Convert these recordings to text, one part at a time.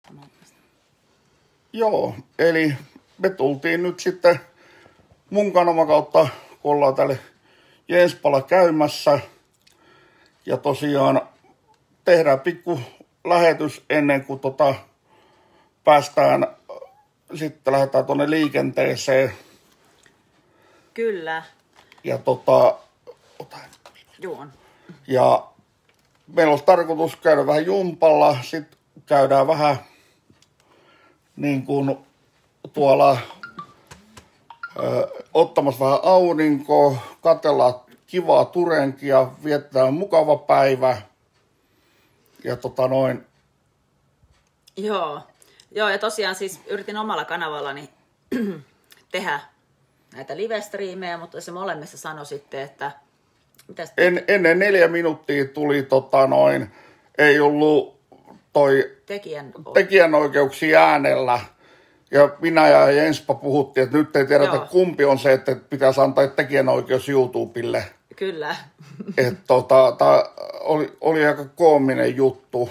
Joo, eli me tultiin nyt sitten mun kanavan kautta, kun ollaan täällä Jenspalla käymässä. Ja tosiaan tehdään pikku lähetys ennen kuin päästään, sitten lähdetään tuonne liikenteeseen. Kyllä. Ja Juon. Ja meillä olisi tarkoitus käydä vähän jumpalla, sitten käydään vähän niin kuin tuolla ottamassa vähän aurinkoa, katsellaan kivaa Turenkia, vietetään mukava päivä. Ja Joo, ja tosiaan siis yritin omalla kanavallani tehdä näitä live-striimejä, mutta se molemmissa sanoi sitten, että... Ennen 4 minuuttia tuli ei ollut toi tekijänoikeuksia äänellä. Ja minä ja Jenspa puhuttiin, että nyt ei tiedetä kumpi on se, että pitäisi antaa tekijänoikeus YouTubelle. Kyllä. Että oli aika koominen juttu.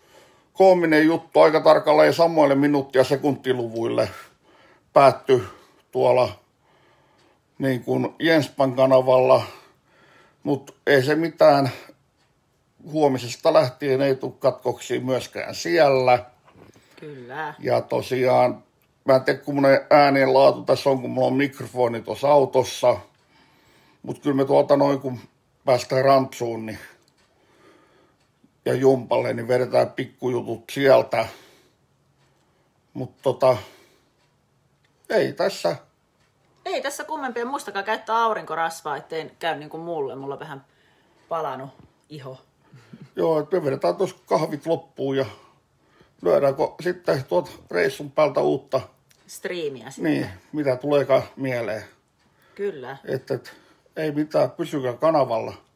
Aika tarkalleen samoille minuutti- ja sekuntiluvuille päättyi tuolla niin kuin Jenspan kanavalla. Mutta ei se mitään. Huomisesta lähtien ei tule katkoksia myöskään siellä. Kyllä. Ja tosiaan, mä en tiedä kummonen äänien laatu tässä on, kun mulla on mikrofoni tuossa autossa. Mutta kyllä me kun päästään rantsuun ja jumpalle, niin vedetään pikkujutut sieltä. Mutta ei tässä. Ei tässä kummempia. Muistakaa käyttää aurinkorasvaa, ettei käy niin kuin mulle. Mulla on vähän palanut iho. Joo, että me vedetään tuossa kahvit loppuun ja lyödäänkö sitten tuot reissun päältä uutta striimiä sitten. Niin, mitä tuleekaan mieleen. Kyllä. Että ei mitään, pysykää kanavalla.